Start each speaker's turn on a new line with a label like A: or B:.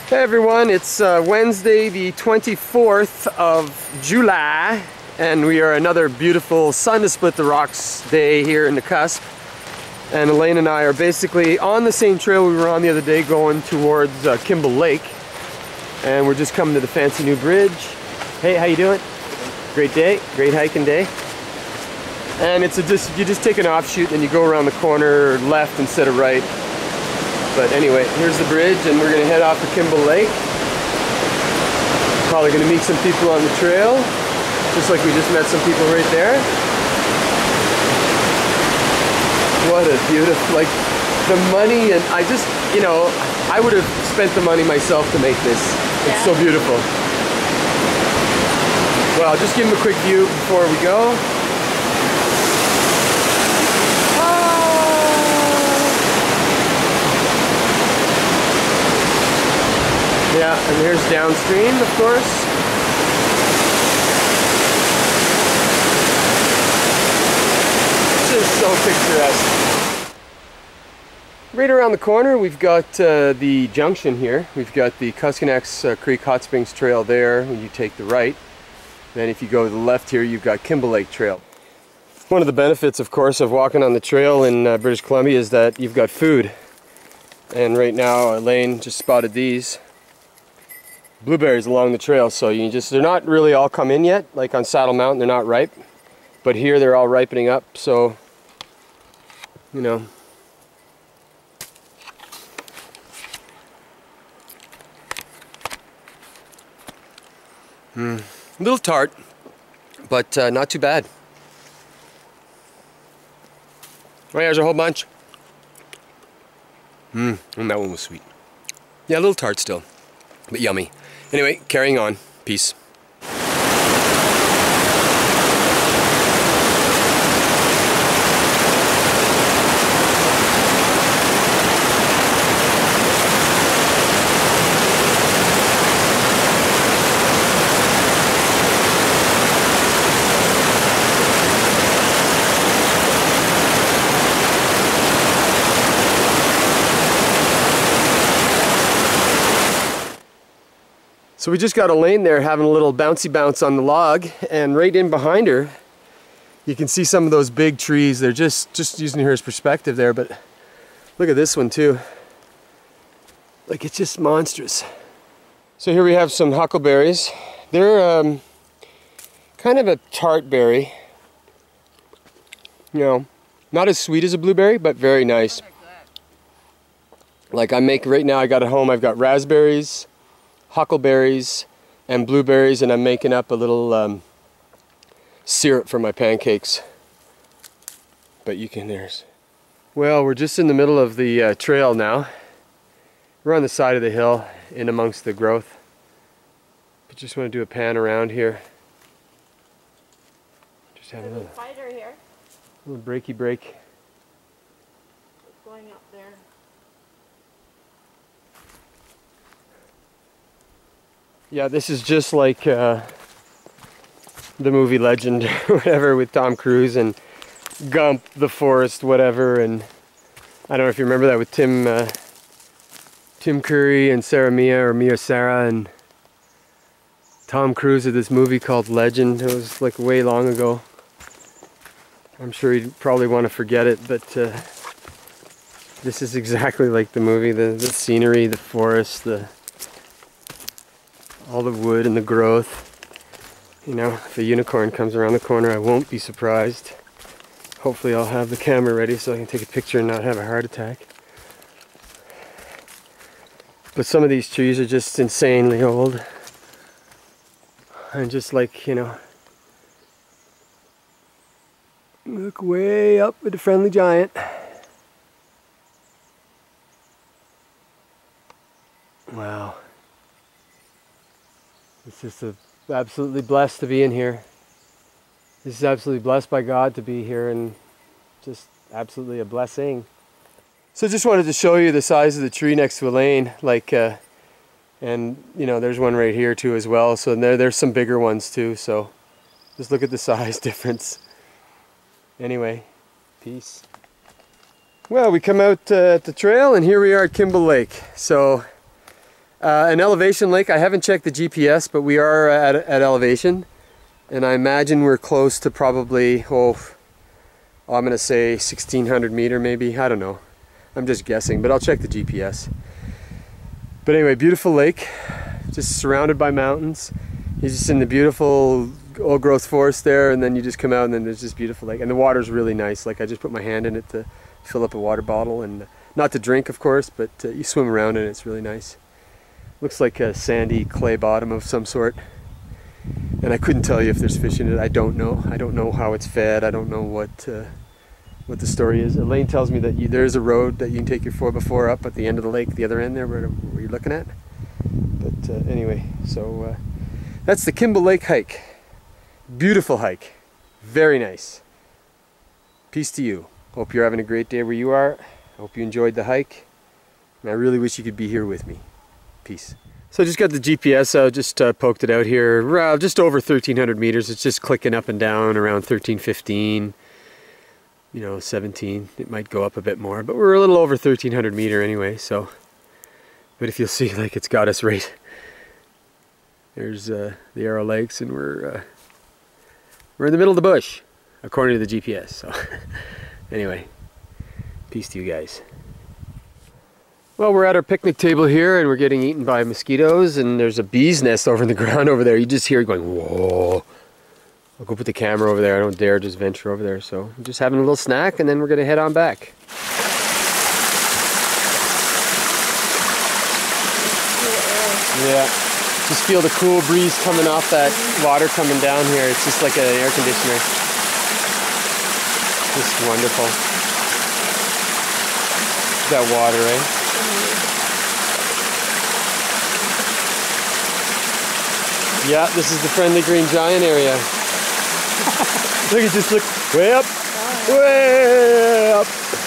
A: Hey everyone, it's Wednesday the 24th of July and we are another beautiful sun to split the rocks day here in the cusp. And Elaine and I are basically on the same trail we were on the other day going towards Kimball Lake. And we're just coming to the fancy new bridge. Hey, how you doing? Great day, great hiking day. And it's you just take an offshoot and you go around the corner left instead of right. But anyway, here's the bridge and we're going to head off to Kimball Lake. Probably going to meet some people on the trail, just like we just met some people right there. What a beautiful, like the money, and I just, you know, I would have spent the money myself to make this. It's so beautiful. Well, I'll just give them a quick view before we go. Yeah, and here's downstream, of course. Just so picturesque. Right around the corner, we've got the junction here. We've got the Kuskonax Creek Hot Springs Trail there when you take the right. Then if you go to the left here, you've got Kimball Lake Trail. One of the benefits, of course, of walking on the trail in British Columbia is that you've got food. And right now, Elaine just spotted these blueberries along the trail, so they're not really all come in yet, like on Saddle Mountain they're not ripe, but here they're all ripening up, so you know. A little tart, but not too bad. Oh, there's a whole bunch. And that one was sweet. Yeah, a little tart still, but yummy. Anyway, carrying on. Peace. So we just got Elaine there having a little bouncy bounce on the log, and right in behind her you can see some of those big trees. They're just using her as perspective there, but look at this one too. Like, it's just monstrous. So here we have some huckleberries. They're kind of a tart berry. You know, not as sweet as a blueberry, but very nice. Like right now I got at home, I've got raspberries, huckleberries and blueberries, and I'm making up a little syrup for my pancakes. But you can, well, we're just in the middle of the trail now. We're on the side of the hill in amongst the growth. But just want to do a pan around here. Just have a little
B: fighter here.
A: Little breaky break.
B: It's going up there.
A: Yeah, this is just like the movie Legend or whatever with Tom Cruise and Gump, the forest, whatever. And I don't know if you remember that with Tim Curry and Sarah Mia, or Mia Sarah, and Tom Cruise did this movie called Legend. It was like way long ago. I'm sure he'd probably want to forget it, but this is exactly like the movie. The scenery, the forest, all the wood and the growth. You know, if a unicorn comes around the corner, I won't be surprised. Hopefully I'll have the camera ready so I can take a picture and not have a heart attack. But some of these trees are just insanely old. And just like, you know, look way up with the friendly giant. Wow. It's just absolutely blessed to be in here. This is absolutely blessed by God to be here, and just absolutely a blessing. So just wanted to show you the size of the tree next to Elaine, like, and you know, there's one right here too as well. So there's some bigger ones too. So just look at the size difference. Anyway, peace. Well, we come out at the trail, and here we are at Kimball Lake. So An elevation lake. I haven't checked the GPS, but we are at elevation. And I imagine we're close to probably, I'm going to say 1,600 meter maybe. I don't know. I'm just guessing, but I'll check the GPS. But anyway, beautiful lake. Just surrounded by mountains. You're just in the beautiful old growth forest there, and then you just come out and then there's this beautiful lake. And the water's really nice. Like I just put my hand in it to fill up a water bottle, and not to drink of course, but you swim around in it. It's really nice. Looks like a sandy clay bottom of some sort. And I couldn't tell you if there's fish in it. I don't know. I don't know how it's fed. I don't know what the story is. Elaine tells me that there's a road that you can take your 4x4 up at the end of the lake, the other end there where you're looking at. But anyway, so that's the Kimball Lake hike. Beautiful hike. Very nice. Peace to you. Hope you're having a great day where you are. Hope you enjoyed the hike. And I really wish you could be here with me. Peace. So I just got the GPS out, just poked it out here, just over 1,300 meters. It's just clicking up and down around 1315, 17. It might go up a bit more, but we're a little over 1,300 meter anyway, so. But if you'll see, like, it's got us right. There's the Arrow Lakes, and we're in the middle of the bush, according to the GPS, so. Anyway, peace to you guys. Well, we're at our picnic table here and we're getting eaten by mosquitoes, and there's a bee's nest over in the ground over there. You just hear it going, whoa. I'll go put the camera over there. I don't dare just venture over there. So I'm just having a little snack and then we're going to head on back. Yeah, just feel the cool breeze coming off that water coming down here. It's just like an air conditioner. Just wonderful. That water, eh? Yeah, this is the Friendly Green Giant area. Look, it just look way up, way up.